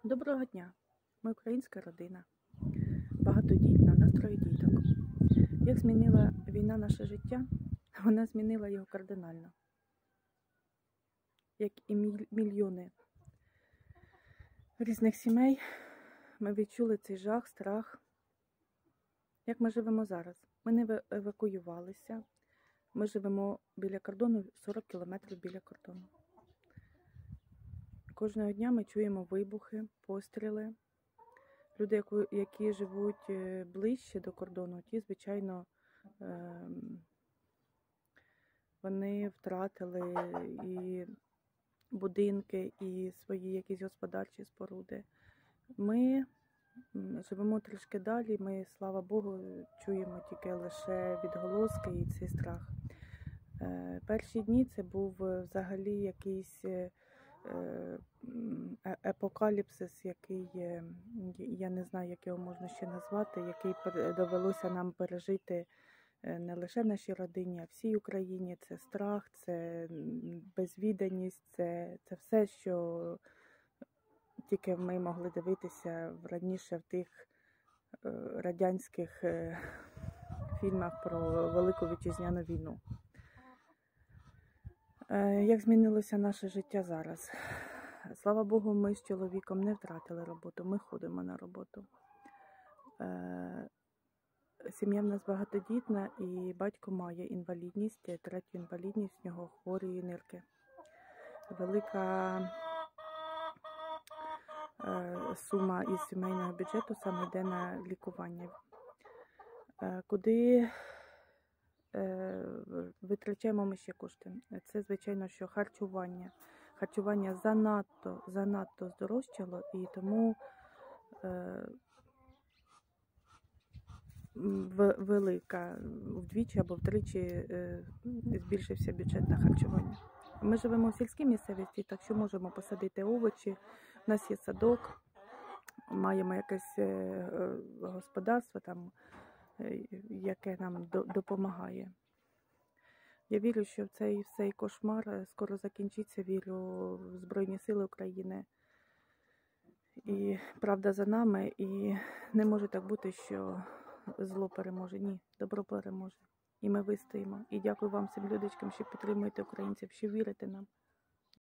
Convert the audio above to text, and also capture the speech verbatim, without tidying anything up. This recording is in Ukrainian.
Доброго дня! Ми українська родина, багатодітна, в нас троє діток. Як змінила війна наше життя, вона змінила його кардинально. Як і мільйони різних сімей, ми відчули цей жах, страх. Як ми живемо зараз? Ми не евакуювалися, ми живемо біля кордону, сорок кілометрів біля кордону. Кожного дня ми чуємо вибухи, постріли. Люди, які живуть ближче до кордону, ті, звичайно, вони втратили і будинки, і свої якісь господарчі споруди. Ми живемо трішки далі, ми, слава Богу, чуємо тільки лише відголоски і цей страх. Перші дні це був взагалі якийсь апокаліпсис, який, я не знаю, як його можна ще назвати, який довелося нам пережити не лише нашій родині, а всій Україні. Це страх, це безвіданість, це, це все, що тільки ми могли дивитися раніше в тих радянських фільмах про Велику Вітчизняну війну. Як змінилося наше життя зараз? Слава Богу, ми з чоловіком не втратили роботу, ми ходимо на роботу. Сім'я в нас багатодітна і батько має інвалідність, третю інвалідність, в нього хворі нирки. Велика сума із сімейного бюджету саме йде на лікування. Куди витрачаємо ми ще кошти? Це, звичайно, що харчування. Харчування занадто, занадто здорожчало, і тому е, велика, вдвічі або втричі е, збільшився бюджет на харчування. Ми живемо в сільській місцевості, так що можемо посадити овочі. У нас є садок, маємо якесь е, господарство, там, е, яке нам до, допомагає. Я вірю, що цей, цей кошмар скоро закінчиться, вірю в Збройні Сили України. І правда за нами, і не може так бути, що зло переможе. Ні, добро переможе. І ми вистоїмо. І дякую вам всім людочкам, що підтримуєте українців, що вірите нам.